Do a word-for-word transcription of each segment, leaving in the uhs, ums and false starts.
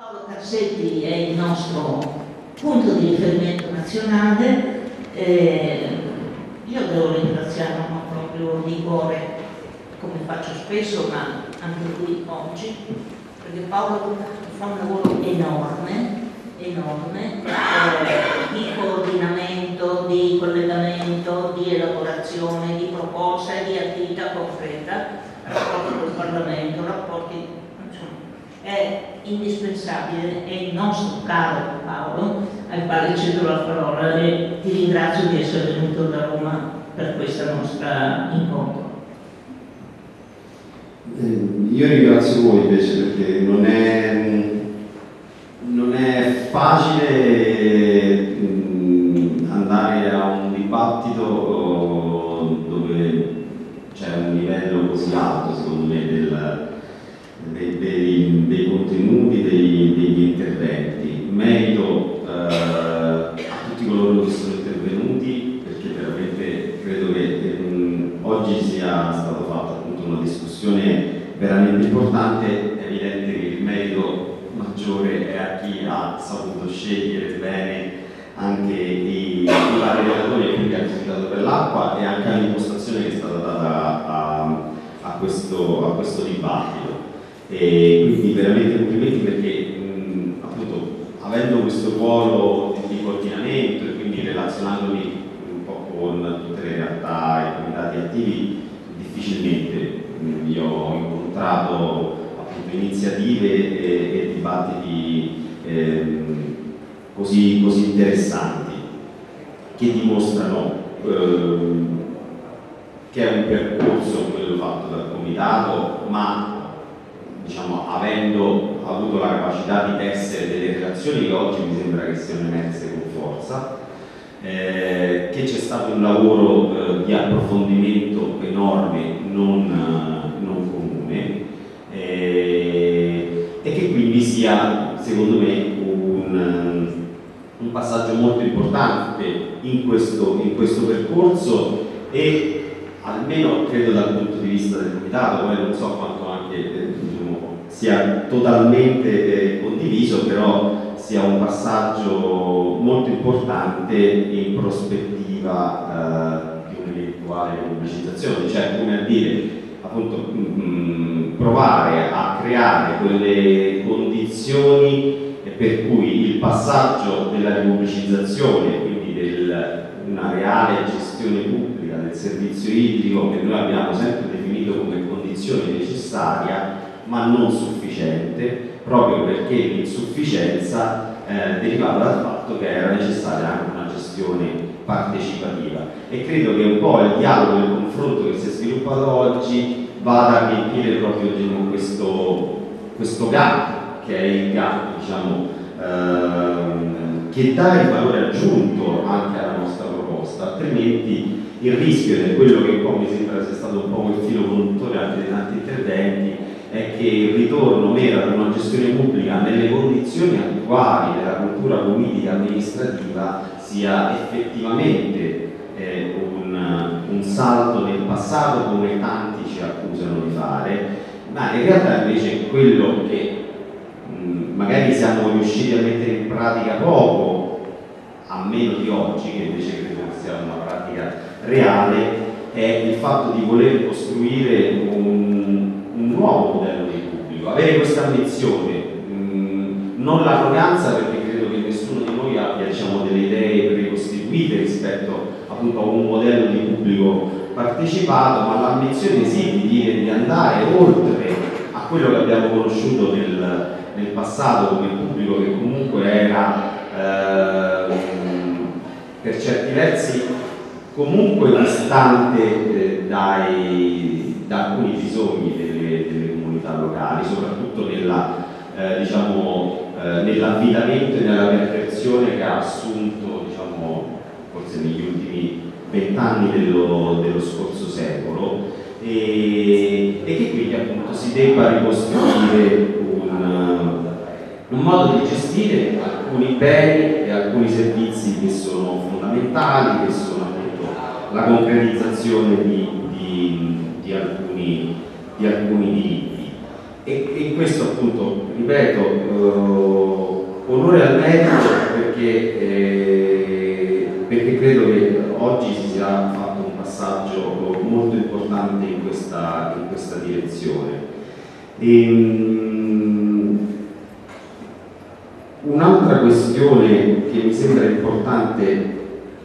Paolo Cassetti è il nostro punto di riferimento nazionale. Eh, io devo ringraziarlo proprio di cuore, come faccio spesso, ma anche qui oggi, perché Paolo fa un lavoro enorme, enorme, eh, di coordinamento, di collegamento, di elaborazione, di proposta e di attività concreta, rapporti col Parlamento, rapporti, insomma, è indispensabile, è il nostro caro Paolo, al quale cedo la parola e ti ringrazio di essere venuto da Roma per questa nostra incontro. Eh, io ringrazio voi invece, perché non è, non è facile mh, andare a un dibattito dove c'è un livello così alto, secondo me, del, dei, dei, dei contenuti, dei, degli interventi. Merito eh, a tutti coloro che sono intervenuti, perché veramente credo che mh, oggi sia stata fatta appunto una discussione veramente importante. È evidente che il merito maggiore è a chi ha saputo scegliere bene anche i, i vari relatori e quindi ha giudicato per l'acqua, e anche all'impostazione che è stata data a, a, questo, a questo dibattito. E quindi veramente complimenti, perché mh, appunto avendo questo ruolo di coordinamento e quindi relazionandomi un po' con tutte le realtà e comitati attivi, difficilmente mh, io ho incontrato appunto iniziative e, e dibattiti ehm, così, così interessanti, che dimostrano ehm, che è un percorso quello fatto dal comitato, ma diciamo, avendo avuto la capacità di tessere delle relazioni che oggi mi sembra che siano emerse con forza, eh, che c'è stato un lavoro eh, di approfondimento enorme, non, eh, non comune, eh, e che quindi sia, secondo me, un, un passaggio molto importante in questo, in questo percorso, e almeno credo dal punto di vista del comitato, poi non so quanto anche eh, diciamo, sia totalmente eh, condiviso, però sia un passaggio molto importante in prospettiva eh, di un'eventuale pubblicizzazione, cioè come a dire appunto mh, provare a creare quelle condizioni per cui il passaggio della ripubblicizzazione, quindi del, una reale gestione pubblica del servizio idrico, che noi abbiamo sempre definito come condizione necessaria ma non sufficiente, proprio perché l'insufficienza eh, derivava dal fatto che era necessaria anche una gestione partecipativa, e credo che un po' il dialogo e il confronto che si è sviluppato oggi vada a riempire proprio diciamo, questo, questo gap, che è il gap diciamo, ehm, che dà il valore aggiunto anche alla nostra proposta, altrimenti il rischio, ed è quello che un po' mi sembra sia stato un po' il filo conduttore anche dei tanti interventi, è che il ritorno mira ad una gestione pubblica nelle condizioni attuali della cultura politica amministrativa sia effettivamente eh, un, un salto nel passato, come tanti ci accusano di fare, ma in realtà invece quello che mh, magari siamo riusciti a mettere in pratica poco, a meno di oggi, che invece credo che sia una pratica reale, è il fatto di voler costruire un, un nuovo modello di pubblico, avere questa ambizione, mh, non l'arroganza, perché credo che nessuno di noi abbia diciamo, delle idee precostituite rispetto appunto a un modello di pubblico partecipato, ma l'ambizione sì di dire di andare oltre a quello che abbiamo conosciuto nel, nel passato come pubblico, che comunque era eh, per certi versi comunque distante eh, dai, da alcuni bisogni delle, delle comunità locali, soprattutto nella, eh, diciamo, eh, nell'affidamento e nella percezione che ha assunto diciamo, forse negli ultimi vent'anni dello, dello scorso secolo, e, e che quindi appunto si debba ricostruire un, un modo di gestire alcuni beni e alcuni servizi che sono fondamentali, che sono la concretizzazione di, di, di, alcuni, di alcuni diritti. e, e questo appunto, ripeto, eh, onore al merito perché, eh, perché credo che oggi si sia fatto un passaggio molto importante in questa, in questa direzione. E, un'altra questione che mi sembra importante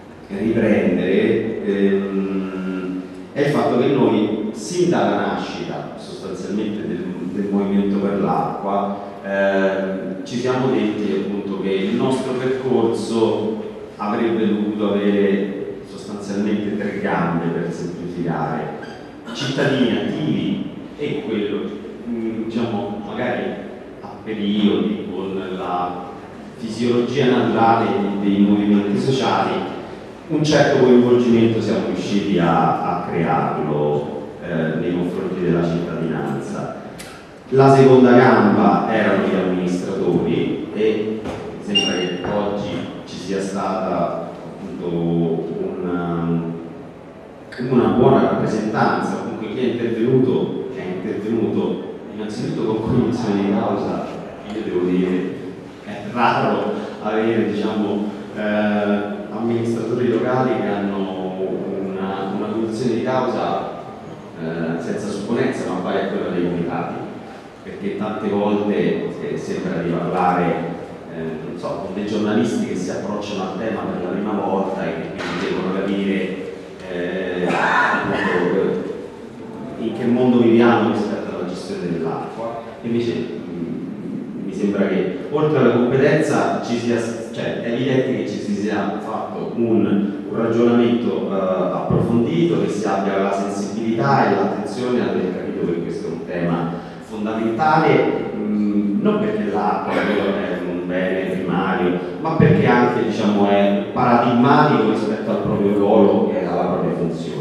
riprendere ehm, è il fatto che noi, sin dalla nascita sostanzialmente del, del Movimento per l'Acqua, ehm, ci siamo detti appunto che il nostro percorso avrebbe dovuto avere sostanzialmente tre gambe, per semplificare: cittadini attivi e quello, diciamo, magari a periodi con la fisiologia naturale dei movimenti sociali, un certo coinvolgimento siamo riusciti a, a crearlo eh, nei confronti della cittadinanza. La seconda gamba erano gli amministratori e mi sembra che oggi ci sia stata appunto una, una buona rappresentanza, comunque chi è intervenuto, che è intervenuto innanzitutto con cognizione di causa. Io devo dire, è raro avere, diciamo, eh, amministratori locali che hanno una, una cognizione di causa eh, senza supponenza, ma pari a quella dei comitati, perché tante volte eh, sembra di parlare eh, non so, con dei giornalisti che si approcciano al tema per la prima volta e che quindi devono capire eh, appunto, in che mondo viviamo rispetto alla gestione dell'acqua. Invece mh, mi sembra che oltre alla competenza ci sia, cioè è evidente che ci si sia fatto un, un ragionamento uh, approfondito, che si abbia la sensibilità e l'attenzione ad aver capito che questo è un tema fondamentale, mh, non perché l'acqua è un bene primario, ma perché anche, diciamo, è paradigmatico rispetto al proprio ruolo e alla propria funzione.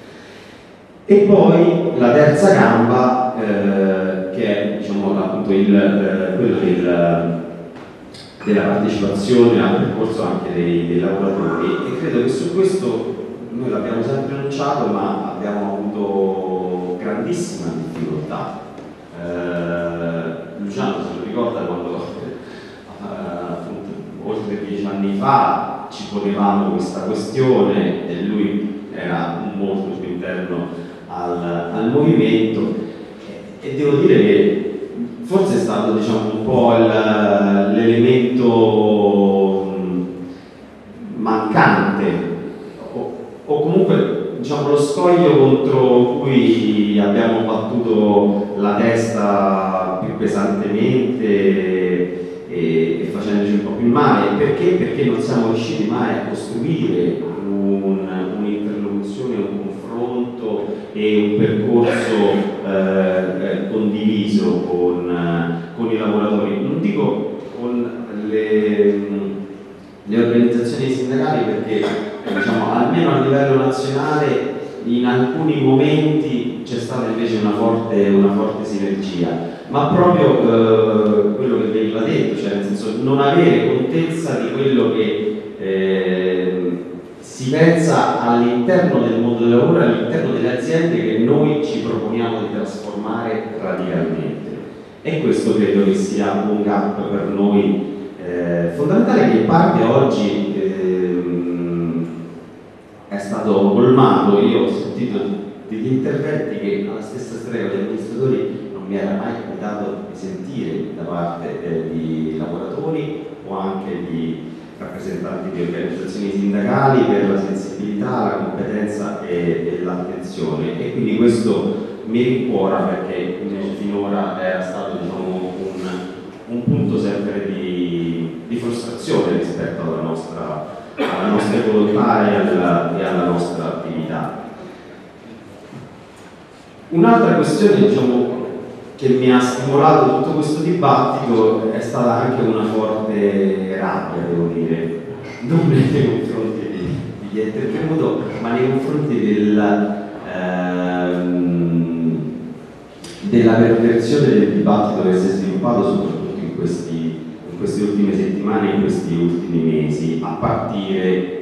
E poi la terza gamba, eh, che è, diciamo, appunto il, eh, quello del, della partecipazione al percorso anche dei, dei lavoratori, e credo che su questo noi l'abbiamo sempre annunciato, ma abbiamo avuto grandissima difficoltà. Eh, Luciano se lo ricorda quando eh, appunto, oltre dieci anni fa ci ponevamo questa questione e lui era molto più interno Al, al movimento, e, e devo dire che forse è stato, diciamo, un po' l'elemento mancante o, o comunque, diciamo, lo scoglio contro cui abbiamo battuto la testa più pesantemente e, e facendoci un po' più male. Perché? Perché non siamo riusciti mai a costruire un, un'interlocuzione, un confronto e un percorso eh, condiviso con, con i lavoratori. Non dico con le, le organizzazioni sindacali, perché, diciamo, almeno a livello nazionale in alcuni momenti c'è stata invece una forte, una forte sinergia, ma proprio eh, quello che veniva detto, cioè nel senso non avere contezza di quello che eh, si pensa all'interno del mondo del lavoro, all'interno delle aziende che noi ci proponiamo di trasformare radicalmente. E questo credo che sia un gap per noi eh, fondamentale, che in parte oggi ehm, è stato colmato. Io ho sentito degli interventi che alla stessa strega degli amministratori non mi era mai capitato di sentire da parte eh, di lavoratori o anche di rappresentanti di organizzazioni sindacali, per la sensibilità, la competenza e, e l'attenzione, e quindi questo mi rincuora, perché invece finora era stato, diciamo, un, un punto sempre di, di frustrazione rispetto alla nostra, alla nostra volontà e alla, e alla nostra attività. Un'altra questione, diciamo, che mi ha stimolato tutto questo dibattito è stata anche una forte rabbia, devo dire, non nei confronti di, di chi è intervenuto, ma nei confronti del, ehm, della perversione del dibattito che si è sviluppato soprattutto in, questi, in queste ultime settimane, in questi ultimi mesi, a partire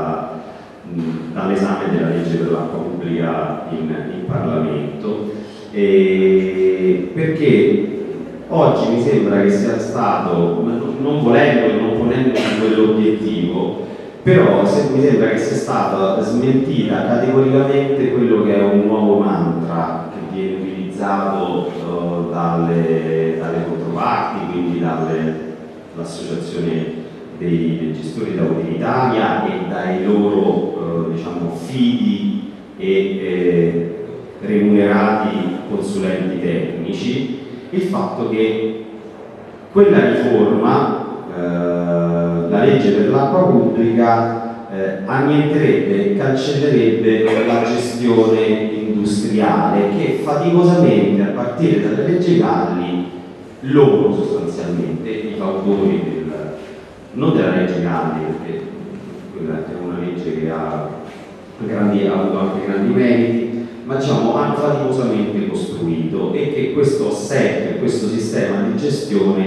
dalla, dall'esame della legge per l'acqua pubblica in, in Parlamento. e perché oggi mi sembra che sia stato, non volendo e non ponendo quell'obiettivo, però se, mi sembra che sia stata smentita categoricamente quello che è un nuovo mantra che viene utilizzato uh, dalle, dalle controparti, quindi dall'associazione dei, dei gestori d'auto in Italia e dai loro uh, diciamo, fidi e eh, remunerati consulenti tecnici, il fatto che quella riforma, eh, la legge per l'acqua pubblica, eh, annienterebbe e cancellerebbe la gestione industriale che faticosamente, a partire dalle leggi Galli, loro sostanzialmente, i fautori del, non della legge Galli, perché quella è una legge che ha, grandi, ha avuto anche grandi meriti, ma diciamo hanno faticosamente costruito, e che questo assetto, questo sistema di gestione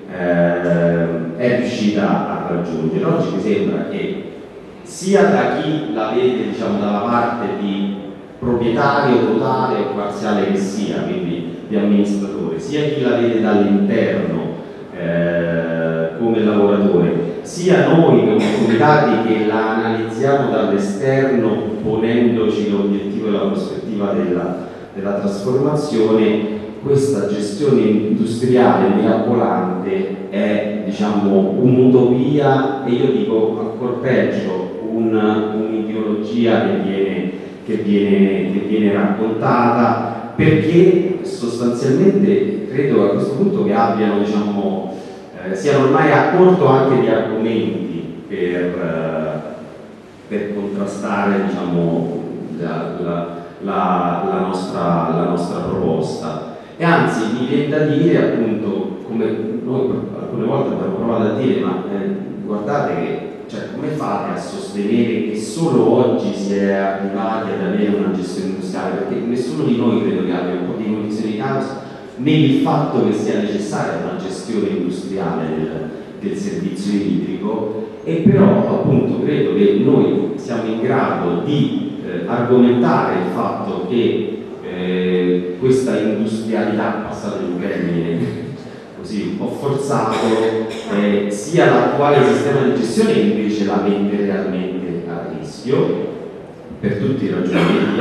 eh, è riuscita a raggiungere. Oggi mi sembra che sia da chi la vede diciamo, dalla parte di proprietario totale o parziale che sia, quindi di amministratore, sia chi la vede dall'interno eh, come lavoratore, sia noi come comitati che la analizziamo dall'esterno ponendoci l'obiettivo e la prospettiva della, della trasformazione, questa gestione industriale mirabolante è diciamo, un'utopia, e io dico ancora peggio un'ideologia un che, viene, che, viene, che viene raccontata, perché sostanzialmente credo a questo punto che abbiano diciamo, eh, siano ormai a corto anche di argomenti per, eh, per contrastare diciamo, la, la, la, la, nostra, la nostra proposta. E anzi mi viene da dire appunto, come noi alcune volte abbiamo provato a dire, ma eh, guardate che cioè, come fate a sostenere che solo oggi si è arrivati ad avere una gestione industriale? Perché nessuno di noi credo che abbia un po' di condizioni di causa nel fatto che sia necessaria una gestione industriale del, del servizio idrico, e però appunto credo che noi siamo in grado di eh, argomentare il fatto che eh, questa industrialità, passato il termine così un po' forzato, eh, sia l'attuale sistema di gestione che invece la mette realmente a rischio per tutti i ragionamenti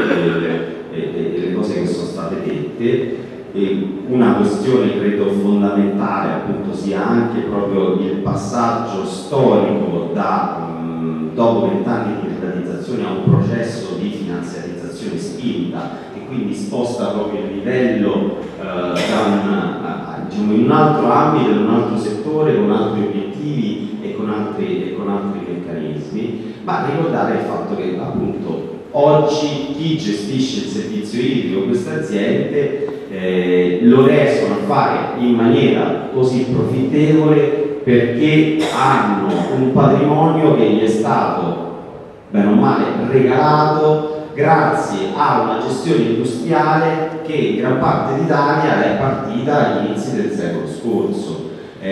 e delle cose che sono state dette. E una questione credo fondamentale appunto sia anche proprio il passaggio storico da mh, dopo vent'anni di privatizzazione a un processo di finanziarizzazione spinta, e quindi sposta proprio il livello eh, da un, a, diciamo, in un altro ambito, in un altro settore, con altri obiettivi e con altri, e con altri meccanismi, ma ricordare il fatto che appunto oggi chi gestisce il servizio idrico, queste aziende, eh, lo riescono a fare in maniera così profittevole perché hanno un patrimonio che gli è stato, bene o male, regalato grazie a una gestione industriale che in gran parte d'Italia è partita agli inizi del secolo scorso.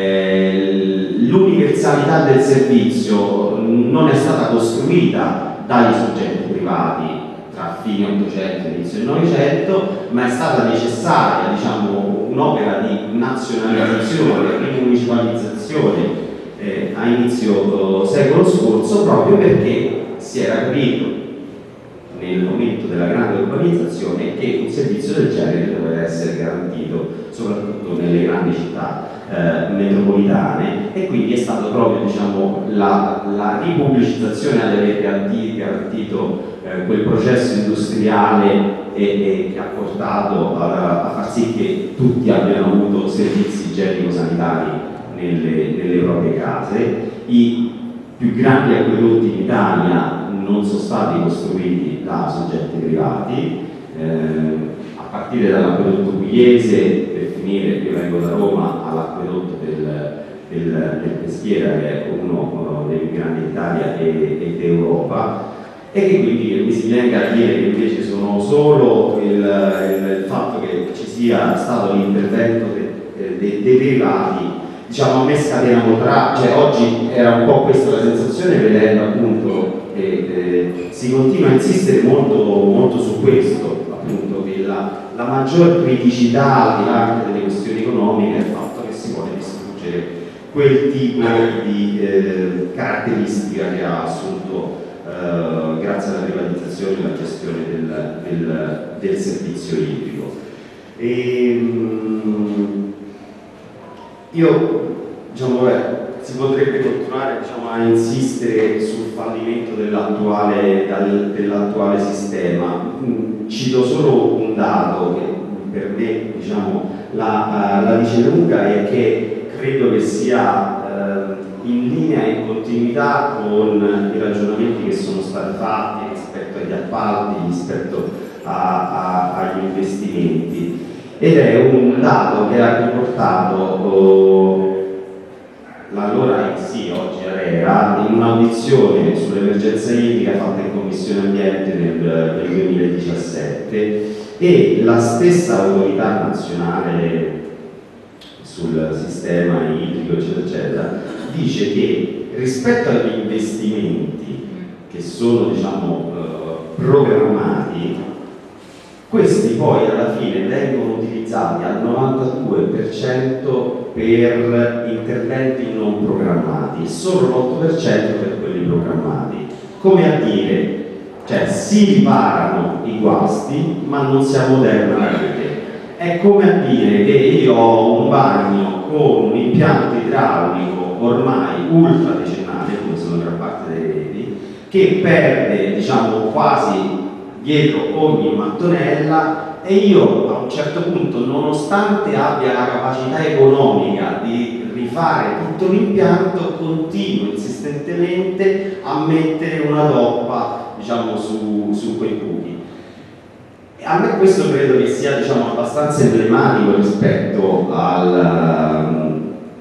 Eh, l'universalità del servizio non è stata costruita dagli soggetti privati tra fine Ottocento e inizio del Novecento, ma è stata necessaria diciamo, un'opera di nazionalizzazione e municipalizzazione eh, a inizio secolo scorso, proprio perché si era capito nel momento della grande urbanizzazione che un servizio del genere doveva essere garantito soprattutto nelle grandi città eh, metropolitane, e quindi è stato proprio diciamo, la, la ripubblicizzazione ad aver garantito, garantito eh, quel processo industriale e, e che ha portato a, a far sì che tutti abbiano avuto servizi igienico-sanitari nelle, nelle proprie case. I più grandi acquedotti in Italia non sono stati costruiti da soggetti privati, eh, a partire dall'acquedotto pugliese, per finire, io vengo da Roma, all'acquedotto del, del, del Peschiera, che è uno, uno dei più grandi d'Italia e, e d'Europa, e che quindi mi si venga a dire che invece sono solo il, il, il fatto che ci sia stato l'intervento dei de, de privati, diciamo, a me scatena molto, cioè oggi era un po' questa la sensazione, vedendo appunto che eh, si continua a insistere molto, molto su questo, appunto che la, la, la maggior criticità, al di là anche delle questioni economiche, è il fatto che si vuole distruggere quel tipo di eh, caratteristica che ha assunto eh, grazie alla privatizzazione e alla gestione del, del, del servizio idrico. E, mh, io, diciamo, beh, si potrebbe continuare, diciamo, a insistere sul fallimento dell'attuale dell'attuale sistema. Cito solo un dato che per me, diciamo, la, la dice lunga e che credo che sia eh, in linea e in continuità con i ragionamenti che sono stati fatti rispetto agli appalti, rispetto a, a, agli investimenti, ed è un dato che ha riportato oh, l'allora I N S I, oggi ARERA, in un'audizione sull'emergenza idrica fatta in Commissione Ambiente nel, nel duemiladiciassette, e la stessa autorità nazionale sul sistema idrico eccetera eccetera dice che rispetto agli investimenti che sono, diciamo, eh, programmati, questi poi alla fine vengono utilizzati al novantadue per cento per interventi non programmati e solo l'otto per cento per quelli programmati. Come a dire, cioè si riparano i guasti ma non si ammoderna la rete. È come a dire che io ho un bagno con un impianto idraulico ormai ultra decennale, come sono gran parte delle reti, che perde, diciamo, quasi dietro ogni mattonella, e io a un certo punto, nonostante abbia la capacità economica di rifare tutto l'impianto, continuo insistentemente a mettere una toppa, diciamo, su, su quei buchi. E a me questo credo che sia, diciamo, abbastanza emblematico rispetto al,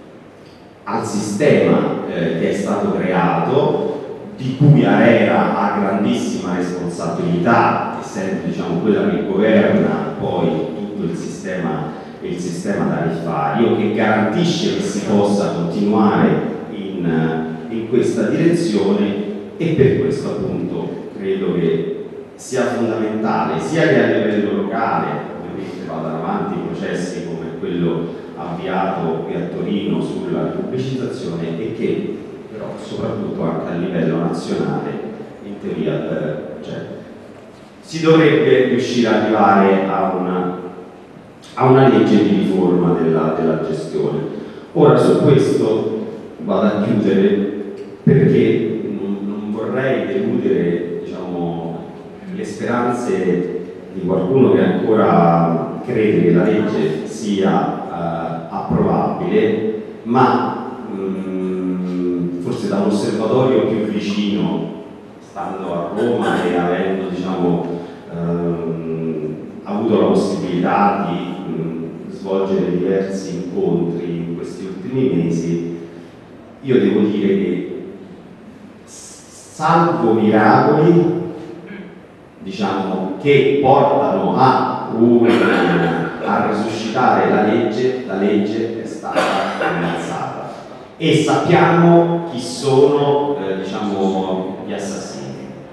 al sistema eh, che è stato creato, di cui ARERA ha grandissima responsabilità, essendo, diciamo, quella che governa poi tutto il sistema, il sistema tariffario, che garantisce che si possa continuare in, in questa direzione, e per questo appunto credo che sia fondamentale sia che a livello locale ovviamente vadano avanti processi come quello avviato qui a Torino sulla pubblicizzazione, e che però soprattutto anche a livello nazionale in teoria eh, cioè, si dovrebbe riuscire ad arrivare a una, a una legge di riforma della, della gestione. Ora su questo vado a chiudere perché non, non vorrei deludere, diciamo, le speranze di qualcuno che ancora crede che la legge sia eh, approvabile, ma forse da un osservatorio più vicino, stando a Roma e avendo, diciamo, ehm, avuto la possibilità di mh, svolgere diversi incontri in questi ultimi mesi, io devo dire che, salvo miracoli, diciamo, che portano a, un, a resuscitare la legge, la legge è stata innalzata. E sappiamo chi sono eh, diciamo, gli assassini.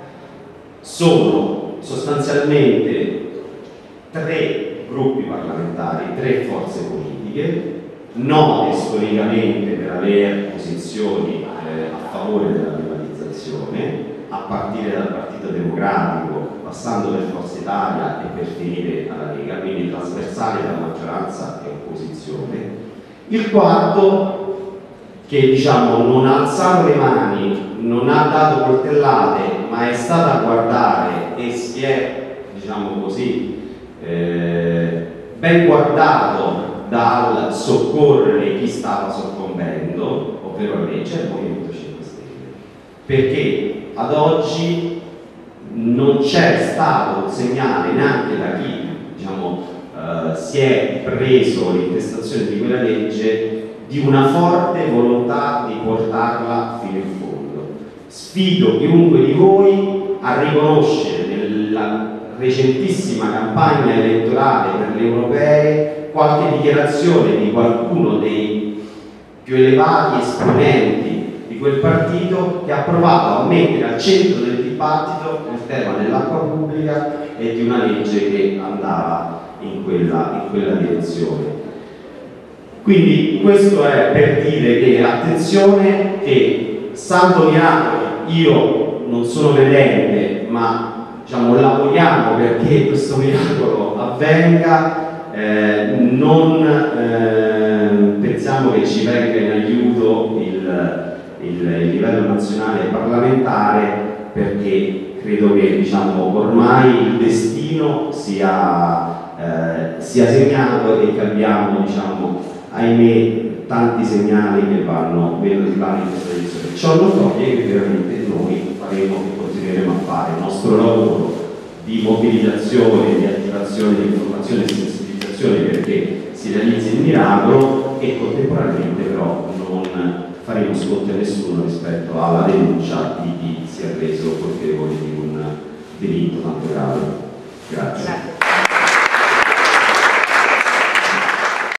Sono sostanzialmente tre gruppi parlamentari, tre forze politiche, note storicamente per avere posizioni eh, a favore della privatizzazione, a partire dal Partito Democratico, passando per Forza Italia e per finire alla Lega, quindi trasversale tra maggioranza e opposizione. Il quarto, che, diciamo, non ha alzato le mani, non ha dato coltellate, ma è stato a guardare e si è, diciamo così, eh, ben guardato dal soccorrere chi stava soccombendo, ovvero invece il Movimento cinque Stelle, perché ad oggi non c'è stato un segnale neanche da chi, diciamo, eh, si è preso l'intestazione di quella legge di una forte volontà di portarla fino in fondo. Sfido chiunque di voi a riconoscere nella recentissima campagna elettorale per le europee qualche dichiarazione di qualcuno dei più elevati esponenti di quel partito che ha provato a mettere al centro del dibattito il tema dell'acqua pubblica e di una legge che andava in quella, in quella direzione. Quindi questo è per dire che attenzione, che salvo miracolo, io non sono credente, ma diciamo lavoriamo perché questo miracolo avvenga, eh, non eh, pensiamo che ci venga in aiuto il, il, il livello nazionale e parlamentare, perché credo che diciamo, ormai il destino sia, eh, sia segnato e che abbiamo, diciamo, ahimè, tanti segnali che vanno, vanno in questa direzione. Ciò non toglie che veramente noi faremo e continueremo a fare il nostro lavoro di mobilitazione, di attivazione, di informazione e di sensibilizzazione perché si realizzi il miracolo, e contemporaneamente però non faremo sconti a nessuno rispetto alla denuncia di chi si è reso colpevole di un diritto tanto grave. Grazie. Grazie.